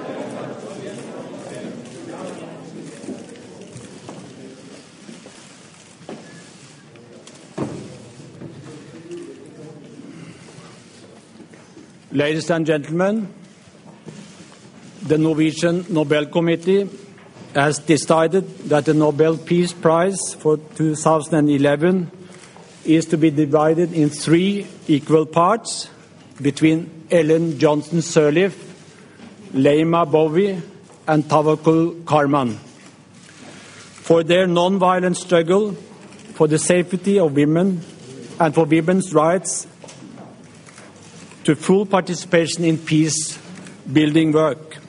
Ladies and gentlemen, the Norwegian Nobel Committee has decided that the Nobel Peace Prize for 2011 is to be divided in 3 equal parts between Ellen Johnson Sirleaf, Leima Bowie, and Tawakkol Karman for their non-violent struggle for the safety of women and for women's rights to full participation in peace-building work.